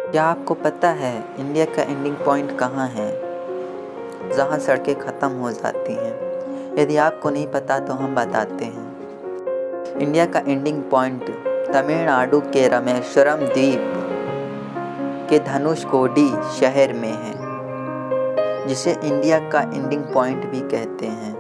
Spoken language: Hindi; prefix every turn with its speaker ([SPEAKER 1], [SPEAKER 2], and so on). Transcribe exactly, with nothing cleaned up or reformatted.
[SPEAKER 1] क्या आपको पता है इंडिया का एंडिंग पॉइंट कहाँ है, जहाँ सड़कें ख़त्म हो जाती हैं? यदि आपको नहीं पता तो हम बताते हैं। इंडिया का एंडिंग पॉइंट तमिलनाडु के रामेश्वरम द्वीप के धनुषकोडी शहर में है, जिसे इंडिया का एंडिंग पॉइंट भी कहते हैं।